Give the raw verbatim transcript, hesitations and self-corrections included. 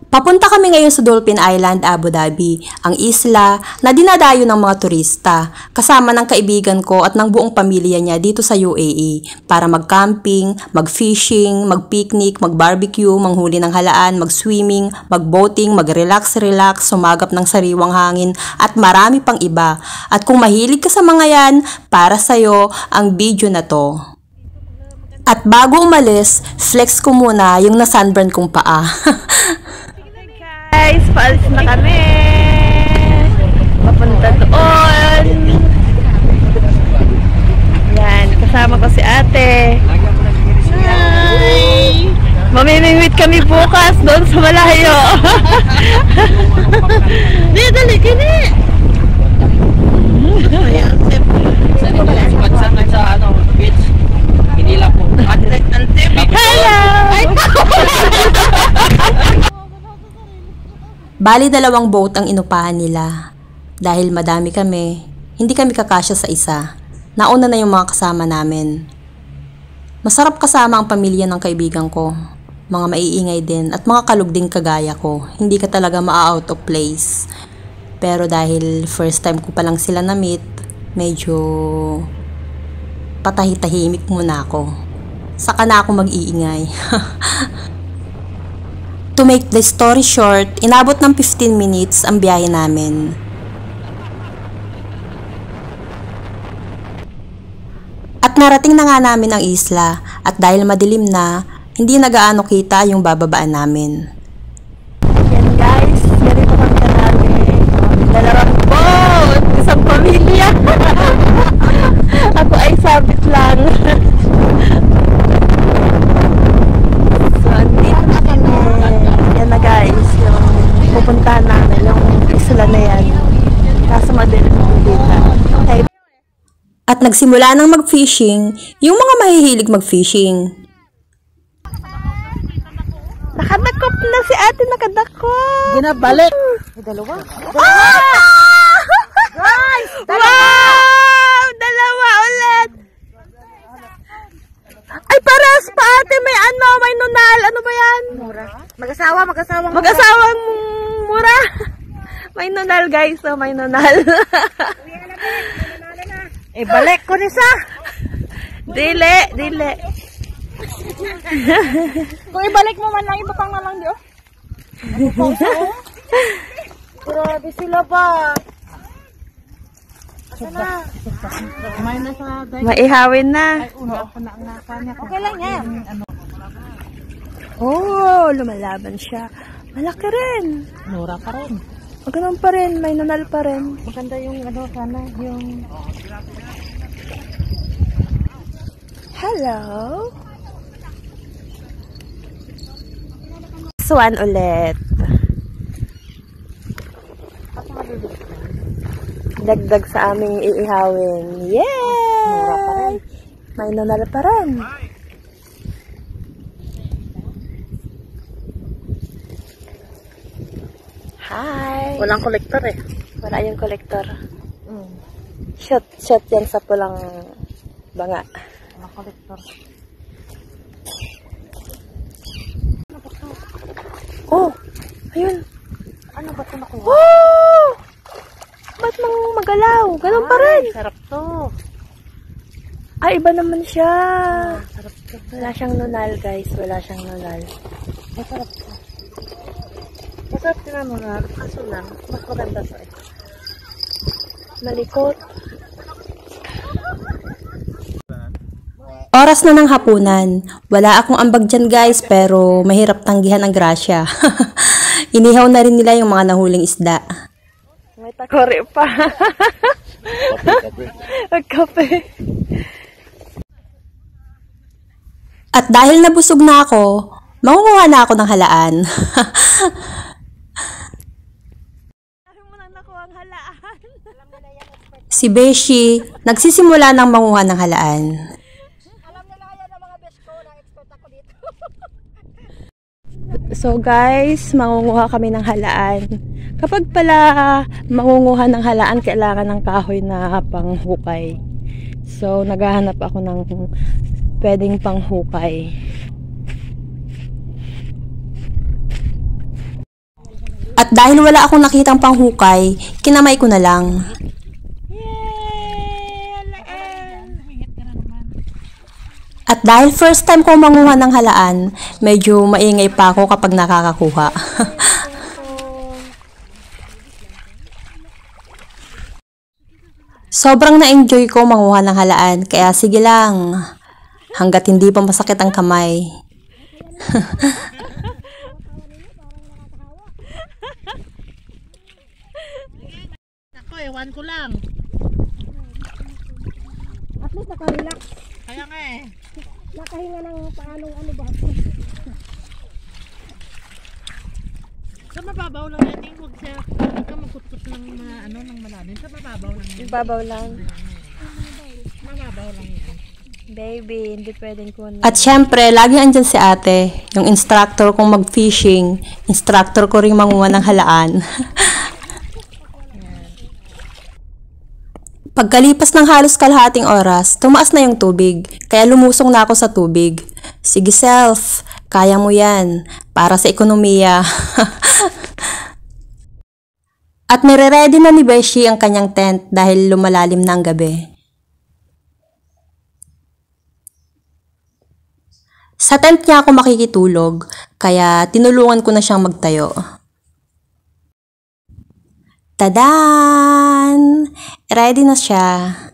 Papunta kami ngayon sa Dolphin Island, Abu Dhabi, ang isla na dinadayo ng mga turista, kasama ng kaibigan ko at ng buong pamilya niya dito sa U A E para mag-camping, mag-fishing, mag-picnic, mag-barbecue, manghuli ng halaan, mag-swimming, mag-boating, mag-relax-relax, sumagap ng sariwang hangin at marami pang iba. At kung mahilig ka sa mga yan, para sa'yo ang video na to. At bago umalis, flex ko muna yung na-sunburn kong paa. Guys, paalis na kami. Papunta doon. Yan, kasama ko si ate. Hi! Mamimingwit kami bukas doon sa malayo. Di, dali, kini. Ayan, sip. Pagsangan sa ano, beach. Hindi lang po. Hello! Bali dalawang boat ang inupahan nila. Dahil madami kami, hindi kami kakasya sa isa. Nauna na yung mga kasama namin. Masarap kasama ang pamilya ng kaibigan ko. Mga maiingay din at mga kalugding kagaya ko. Hindi ka talaga ma-out of place. Pero dahil first time ko pa lang sila na-meet, medyo patahitahimik muna ako. Saka na ako mag-iingay. To make the story short, inabot ng fifteen minutes ang biyahe namin. At narating na nga namin ang isla at dahil madilim na, hindi na gaano kita yung bababaan namin. Yan guys, ganito kami kanami. Dalawang boat, isang pamilya. Ako ay sabit lang. So, andito na kami. Yan na guys, yung pupuntahan namin, yung isla na yan. Kaso madilim dito. Okay. At nagsimula nang mag-fishing, yung mga mahihilig mag-fishing. Nakadakop na si ate, nakadakop. Ginabalik. Dalawa. Ah! Guys! Wow! Dalawa ulit. Ay, paras pa ate. May ano, may nunal. Ano ba yan? Mura. Mag-asawa, mag-asawa. Mag-asawang mura. May nunal guys. So, may nunal. Eh, balik ko nisa. Dili, dili. Kung ibalik mo man lang, iba pang nalang di, oh. Grabe sila ba? May na sa day. Maihawin na. Ay, uno ako na ang nakanya. Okay lang yan. Oh, lumalaban siya. Malaki rin. Mura pa rin. Magandang pa rin. May nunal pa rin. Maganda yung ano sana, yung... Hello? Swan ulit. Dagdag sa aming iihawin. Yay! May nunal pa rin. Hi! Walang kolektor eh. Wala yung kolektor. Mm. Shot, shot yan sa pulang banga. Walang kolektor. Oh! Ayun! Ano ba ito nakuha? Oh! Ba't mang magalaw? Ganun pa rin. Ay, sarap to. Ay, iba naman siya. Ah, sarap to. Wala siyang nunal, guys. Wala siyang nunal. Ay, sarap to. Masarap din ang mga kaso lang. Mas maganda sa ito. Malikot. Oras na ng hapunan. Wala akong ambag dyan guys, pero mahirap tanggihan ang grasya. Inihaw na rin nila yung mga nahuling isda. May takore pa. Magkape. At dahil nabusog na ako, mangunguha na ako ng halaan. Si Beshi, nagsisimula ng manguha ng halaan. So guys, mangunguha kami ng halaan. Kapag pala mangunguha ng halaan, kailangan ng kahoy na panghukay. So naghahanap ako ng pwedeng panghukay. At dahil wala akong nakitang panghukay, kinamay ko na lang. At dahil first time ko manguha ng halaan, medyo maingay pa ako kapag nakakakuha. Sobrang na-enjoy ko manguha ng halaan, kaya sige lang, hanggat hindi pa masakit ang kamay. Ako, ewan ko lang. At least nakarelax. Kaya nga eh. Nakahinga ng paanong ano ba? Sa mababaw lang yan, eh. Huwag siya, huwag ka magkutkot ng mga ano, ng malalim. Sa mababaw lang yan. Ibabaw lang. Mababaw lang yan. Baby, hindi pwedeng kunin. At syempre, lagi andyan si ate, yung instructor kong mag-fishing, instructor ko ring manguha ng halaan. Pagkalipas ng halos kalahating oras, tumaas na yung tubig, kaya lumusong na ako sa tubig. Sige self, kaya mo yan, para sa ekonomiya. At nire-ready na ni Beshi ang kanyang tent dahil lumalalim na ang gabi. Sa tent niya ako makikitulog, kaya tinulungan ko na siyang magtayo. Tadan! Ready na siya.